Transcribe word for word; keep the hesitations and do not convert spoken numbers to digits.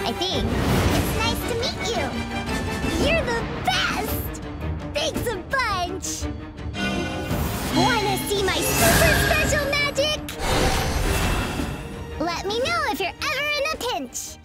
I think. It's nice to meet you. You're the best! Thanks a bunch! Wanna see my super special magic? Let me know if you're ever in a pinch.